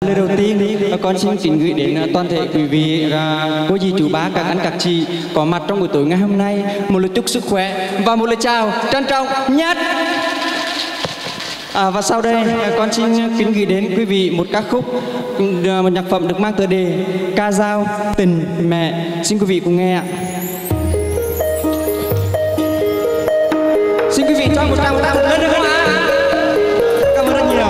Lời đầu tiên con xin kính gửi đến toàn thể quý vị, cô dì chú bác, các anh các chị có mặt trong buổi tối ngày hôm nay một lời chúc sức khỏe và một lời chào trân trọng nhất. Và sau đây con xin kính gửi đến quý vị một ca khúc, một nhạc phẩm được mang tựa đề Ca Dao Tình Mẹ. Xin quý vị cùng nghe ạ. Xin quý vị cho một tràng lên được không ạ? Cảm ơn rất nhiều.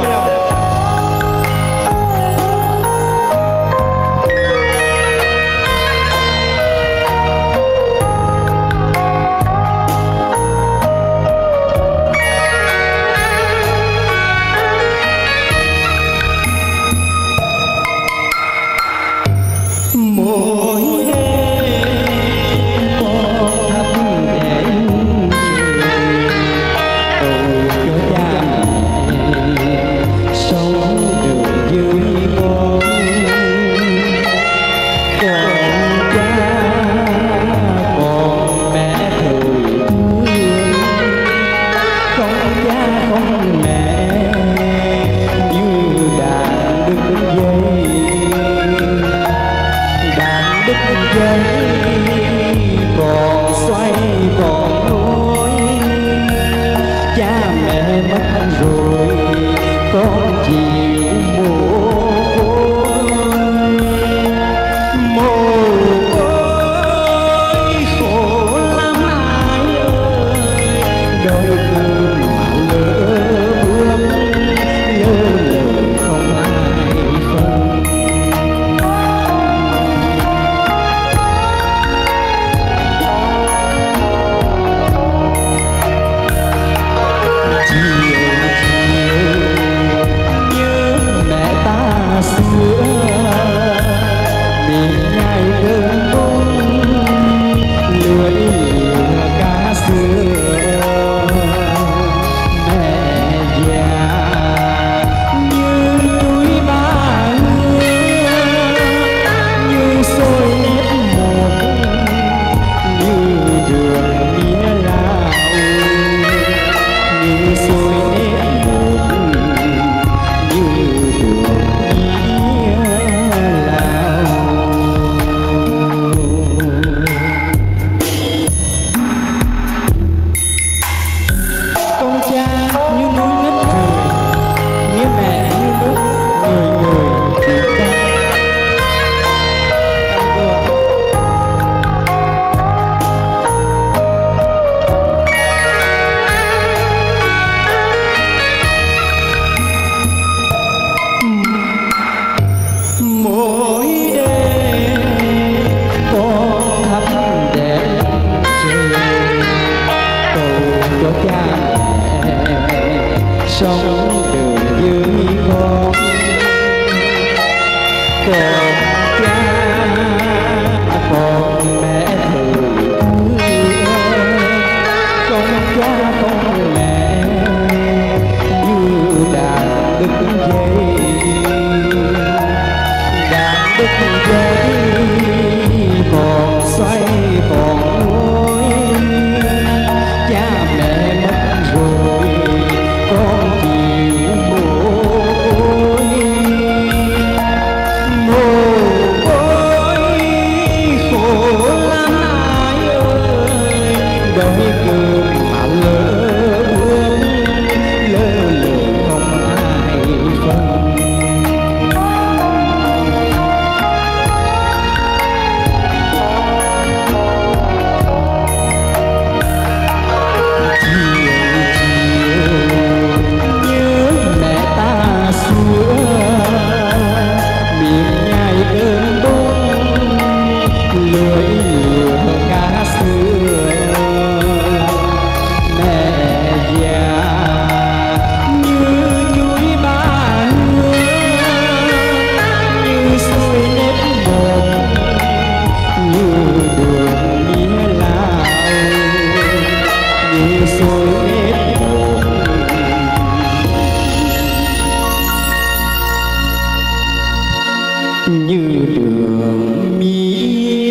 như đường mi